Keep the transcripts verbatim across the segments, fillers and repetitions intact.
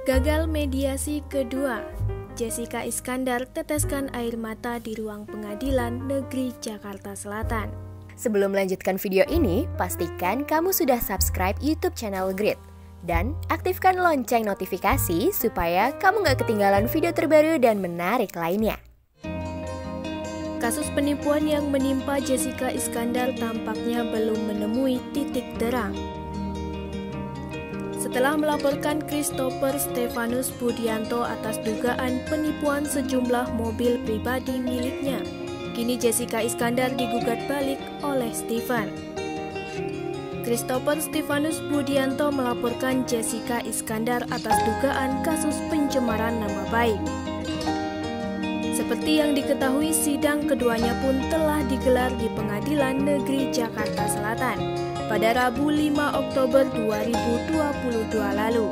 Gagal mediasi kedua, Jessica Iskandar teteskan air mata di ruang pengadilan negeri Jakarta Selatan. Sebelum melanjutkan video ini, pastikan kamu sudah subscribe YouTube channel Grit dan aktifkan lonceng notifikasi supaya kamu gak ketinggalan video terbaru dan menarik lainnya. Kasus penipuan yang menimpa Jessica Iskandar tampaknya belum menemui titik terang. Setelah melaporkan Christopher Stefanus Budianto atas dugaan penipuan sejumlah mobil pribadi miliknya, kini Jessica Iskandar digugat balik oleh Stefan. Christopher Stefanus Budianto melaporkan Jessica Iskandar atas dugaan kasus pencemaran nama baik. Seperti yang diketahui, sidang keduanya pun telah digelar di Pengadilan Negeri Jakarta Selatan pada Rabu lima Oktober dua ribu dua puluh dua lalu.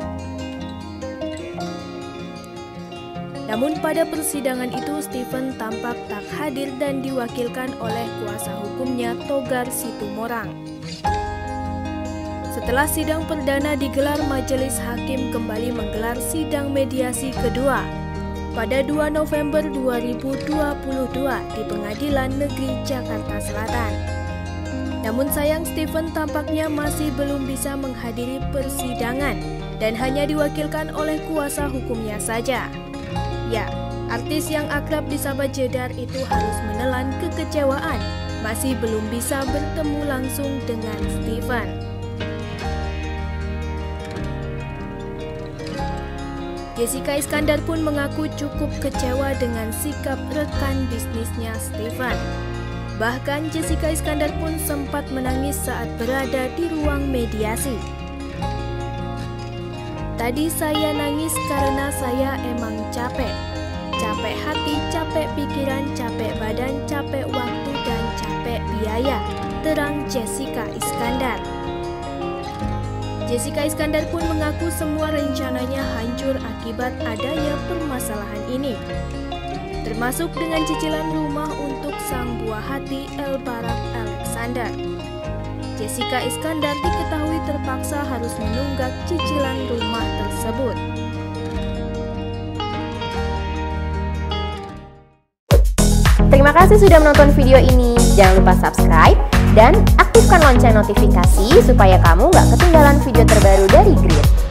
Namun pada persidangan itu Stephen tampak tak hadir dan diwakilkan oleh kuasa hukumnya Togar Situmorang. Setelah sidang perdana digelar, majelis hakim kembali menggelar sidang mediasi kedua pada dua November dua ribu dua puluh dua di Pengadilan Negeri Jakarta Selatan. Namun sayang, Stephen tampaknya masih belum bisa menghadiri persidangan dan hanya diwakilkan oleh kuasa hukumnya saja. Ya, artis yang akrab disapa Jedar itu harus menelan kekecewaan masih belum bisa bertemu langsung dengan Stephen. Jessica Iskandar pun mengaku cukup kecewa dengan sikap rekan bisnisnya Stephen. Bahkan Jessica Iskandar pun sempat menangis saat berada di ruang mediasi. Tadi saya nangis karena saya emang capek. Capek hati, capek pikiran, capek badan, capek waktu, dan capek biaya, terang Jessica Iskandar. Jessica Iskandar pun mengaku semua rencananya hancur akibat adanya permasalahan ini, termasuk dengan cicilan rumah untuk sang buah hati El Barak Alexander. Jessica Iskandar diketahui terpaksa harus menunggak cicilan rumah tersebut. Terima kasih sudah menonton video ini. Jangan lupa subscribe dan aktifkan lonceng notifikasi supaya kamu gak ketinggalan video terbaru dari Grit.